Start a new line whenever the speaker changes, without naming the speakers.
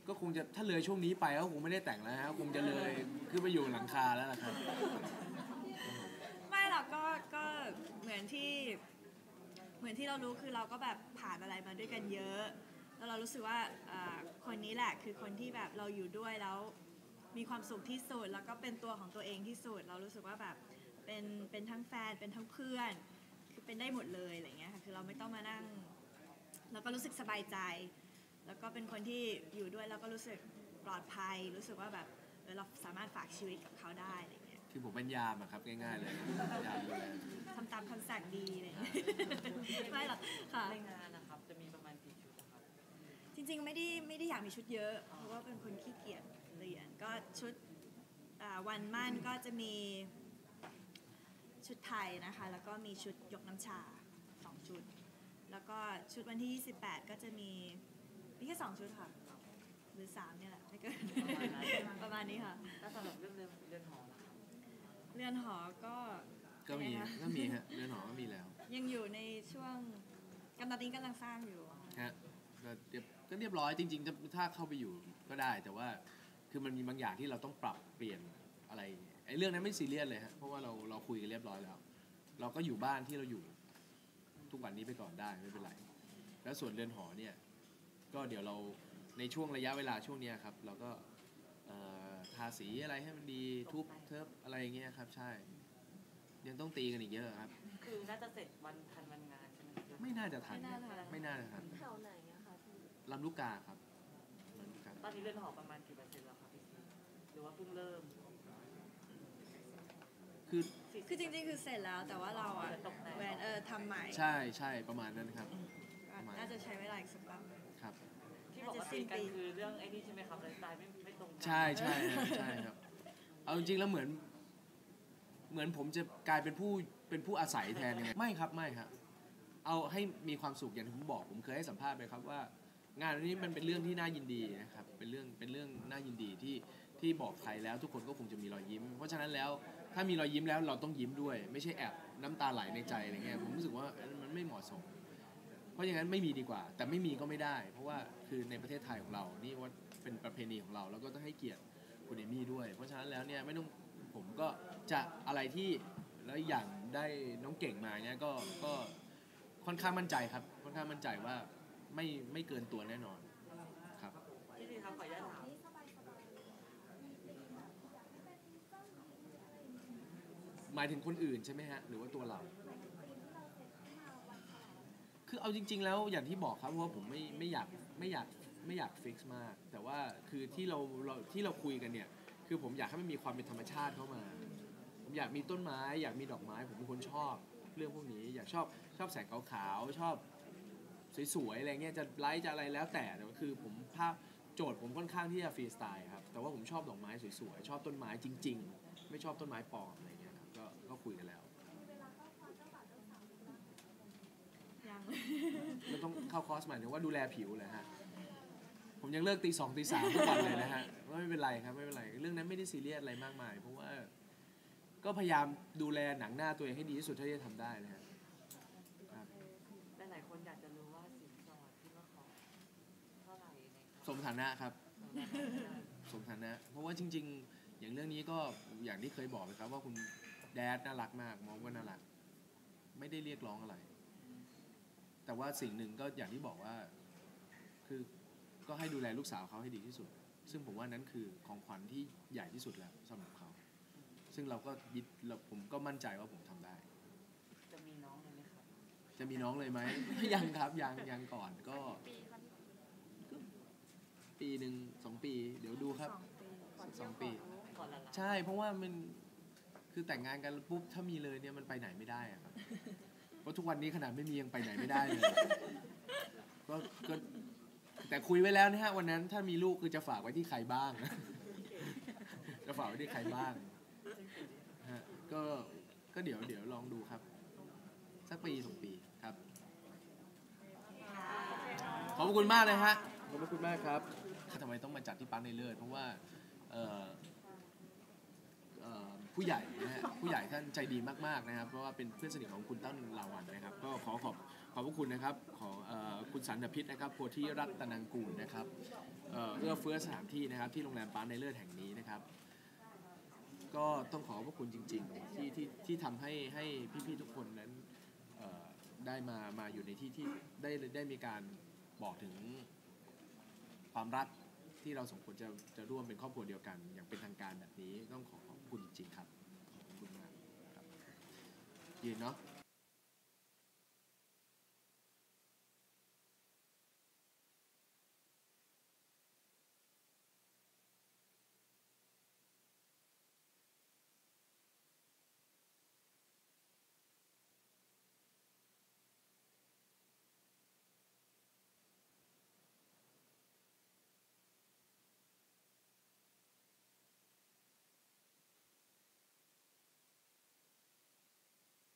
ก็คงจะถ้าเลยช่วงนี้ไปก็คงไม่ได้แต่งแล้วฮะคงจะเลยขึ้นไปอยู่หลังคาแล้วล่ะครับ
ไม่หรอกก็เหมือนที่เรารู้คือเราก็แบบผ่านอะไรมาด้วยกันเยอะแล้วเรารู้สึกว่าคนนี้แหละคือคนที่แบบเราอยู่ด้วยแล้วมีความสุขที่สุดแล้วก็เป็นตัวของตัวเองที่สุดเรารู้สึกว่าแบบเป็นทั้งแฟนเป็นทั้งเพื่อนคือเป็นได้หมดเลยอะไรเงี้ยค่ะคือเราไม่ต้องมานั่งเราก็รู้สึกสบายใจแล้วก็เป็นคนที่อยู่ด้วยแล้วก็รู้สึกปลอดภัยรู้สึกว่าแบบเราสามารถฝากชีวิตกับเขาได้อะไรเงี้ย
คือผมเป็นยามอะครับง่ายๆเลยยามดูแล
ทำตามคำสั่งดีอะไรเงี้ยไม่หรอกค่ะ
ในงานนะครับจะมีประมาณกี่ชุดนะครับ
จริงๆไม่ได้อยากมีชุดเยอะเพราะว่าเป็นคนขี้เกียจเรียนก็ชุดวันมั่นก็จะมีชุดไทยนะคะแล้วก็มีชุดยกน้ำชา2 ชุดแล้วก็ชุดวันที่28ก็จะมีแค่2 ชุดค่ะหรือ3เนี่ยแหละไม่เกินประมาณนี้ค่ะ
แล้วสำหรับเรือนหอนะครับ
เรือนหอ
ก็มีฮะเรือนหอก็มีแล้ว
ยังอยู่ในช่วงตอนนี้กำลังสร้างอยู่
ฮะก็เรียบร้อยจริงๆถ้าเข้าไปอยู่ก็ได้แต่ว่าคือมันมีบางอย่างที่เราต้องปรับเปลี่ยนอะไรไอ้เรื่องนั้นไม่ซีเรียสเลยฮะเพราะว่าเราคุยกันเรียบร้อยแล้วเราก็อยู่บ้านที่เราอยู่ทุกวันนี้ไปก่อนได้ไม่เป็นไรแล้วส่วนเรือนหอเนี่ยก็เดี๋ยวเราในช่วงระยะเวลาช่วงนี้ครับเราก็ทาสีอะไรให้มันดีทุบเทิบอะไรอย่างเงี้ยครับใช่ยังต้องตีกันอีกเยอะครับ
คือน่าจะเสร็จวันทันวันงานใช่ไหม
ไม่น่าจะทันไม่น่าจะทัน
แถวไหนอะคะพี่
ลำลูกกาครับ
ตอนนี้เรือนหอประมาณกี่%แล้วครับพี่ซีหรือว่าเพิ่งเริ่ม
คือจริงๆคือเสร็จแล้วแต่ว่าเราอะแหวนทำใหม่
ใช่ประมาณนั้นครับ
น่าจะใช้เวลาอีกสักพัก
ครับ
ที่บอกว่าตีกันคือเรื่องไอ้นี่ใช่ไหมครับไลฟ์สไตล์ไม่ตรงกัน
ใช่ครับเอาจริงๆแล้วเหมือนผมจะกลายเป็นผู้อาศัยแทนยังไงไม่ครับเอาให้มีความสุขอย่างที่ผมบอกผมเคยให้สัมภาษณ์ไปครับว่างานนี้มันเป็นเรื่องที่น่ายินดีนะครับเป็นเรื่องน่ายินดีที่บอกใครแล้วทุกคนก็คงจะมีรอยยิ้มเพราะฉะนั้นแล้วถ้ามีรอยยิ้มแล้วเราต้องยิ้มด้วยไม่ใช่แอบน้ำตาไหลในใจอะไรเงี้ยผมรู้สึกว่ามันไม่เหมาะสมเพราะอย่างนั้นไม่มีดีกว่าแต่ไม่มีก็ไม่ได้เพราะว่าคือในประเทศไทยของเรานี่ว่าเป็นประเพณีของเราแล้วก็ต้องให้เกียรติคุณเอมี่ด้วยเพราะฉะนั้นแล้วเนี่ยไม่ต้องผมก็จะอะไรที่แล้วอย่างได้น้องเก่งมาเนี่ยก็ค่อนข้างมั่นใจครับค่อนข้างมั่นใจว่าไม่เกินตัวแน่นอนครับ
พี่ซีครับขออนุญาตถาม
หมายถึงคนอื่นใช่ไหมฮะหรือว่าตัวเราคือเอาจริงๆแล้วอย่างที่บอกครับเพราะว่าผมไม่อยากฟิกซ์มากแต่ว่าคือที่เราคุยกันเนี่ยคือผมอยากให้มันมีความเป็นธรรมชาติเข้ามาผมอยากมีต้นไม้อยากมีดอกไม้ผมเป็นคนชอบเรื่องพวกนี้อยากชอบแสงขาวๆชอบสวยๆอะไรเงี้ยจะไลท์จะอะไรแล้วแต่ก็คือผมภาพโจทย์ผมค่อนข้างที่จะฟรีสไตล์ครับแต่ว่าผมชอบดอกไม้สวยๆชอบต้นไม้จริงๆไม่ชอบต้นไม้ปลอมอะไรเงี้ยครับก็คุยกันแล้ว
ยัง
เราต้องเข้าคอร์สหมายถึงว่าดูแลผิวเลยฮะผมยังเลิกตี 2 ตี 3ทุกวันเลยนะฮะไม่เป็นไรครับไม่เป็นไรเรื่องนั้นไม่ได้ซีเรียสอะไรมากมายเพราะว่าก็พยายามดูแลหนังหน้าตัวเองให้ดีที่สุดเท่าที่จะทำได้นะฮะ
หลายคนอยากจะรู้ว่าสินสอดที่ว่าขอเท่าไหร่ใน
สมฐานะครับสมฐานะเพราะว่าจริงๆอย่างเรื่องนี้ก็อย่างที่เคยบอกไปครับว่าคุณแดดน่ารักมากมองว่าน่ารักไม่ได้เรียกร้องอะไรแต่ว่าสิ่งหนึ่งก็อย่างที่บอกว่าคือก็ให้ดูแลลูกสาวเขาให้ดีที่สุดซึ่งผมว่านั้นคือของขวัญที่ใหญ่ที่สุดแล้วสำหรับเขาซึ่งผมก็มั่นใจว่าผมทำได้
จะมีน้องเลยไหมครับ
จะมีน้องเลยไหม ยังครับยังก่อนก็ปีหนึ่ง2 ปีเดี๋ยวดูครับ2 ปีใช่เพราะว่ามันคือแต่งงานกันปุ๊บถ้ามีเลยเนี่ยมันไปไหนไม่ได้อะครับเพราะทุกวันนี้ขนาดไม่มียังไปไหนไม่ได้เลยก็แต่คุยไว้แล้วนะฮะวันนั้นถ้ามีลูกคือจะฝากไว้ที่ใครบ้างจะฝากไว้ที่ใครบ้างฮะก็เดี๋ยวลองดูครับสักปี2 ปีครับขอบคุณมากเลยฮะขอบคุณมากครับทำไมต้องมาจัดที่ปั๊มในเลิศเพราะว่าผู้ใหญ่นะฮะผู้ใหญ่ท่านใจดีมากๆนะครับเพราะว่าเป็นเพื่อนสนิทของคุณตั้งลาวันนะครับก็ขอบพระคุณนะครับของคุณสันตพิษนะครับโพธิรัตนังกูลนะครับเอื้อเฟื้อสถานที่นะครับที่โรงแรมปาร์คในเลิศแห่งนี้นะครับ ก็ต้องขอบพระคุณจริงๆที่ทำให้พี่ๆทุกคนนั้นได้มาอยู่ในที่ที่ได้มีการบอกถึงความรักที่เราสองคนจะร่วมเป็นครอบครัวเดียวกันอย่างเป็นทางการแบบนี้ต้องขอบคุณจริงๆครับขอบคุณมากครับยืนเนาะ